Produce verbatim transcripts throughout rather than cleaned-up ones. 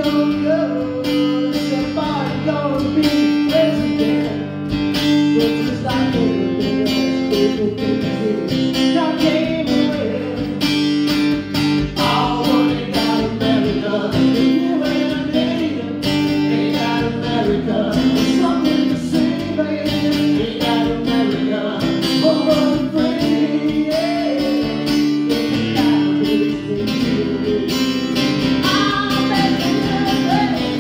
gonna go, somebody gonna be president. But just like everything else, people think it's John came away. Oh, but they got America. If you ain't Canadian, they got America. There's something to say, baby. They got America. Oh, but free, yeah. They got this thing. I'll make it happen.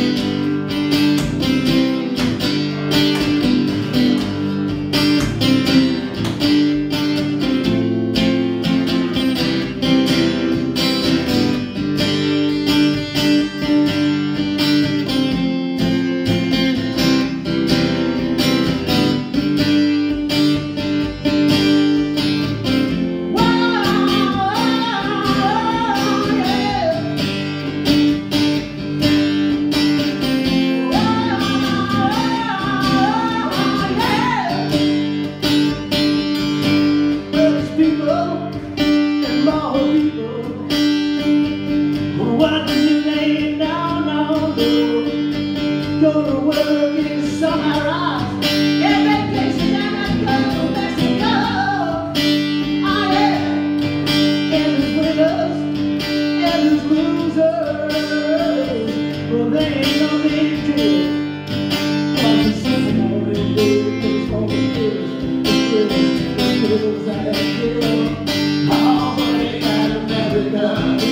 Go to work in summer house, get vacation and go to Mexico. Oh yeah, and there's winners and there's losers, well they ain't no big deal. Cause it's something more than good, it's more than good. It's good, it's good, it's good. Oh, but they got America.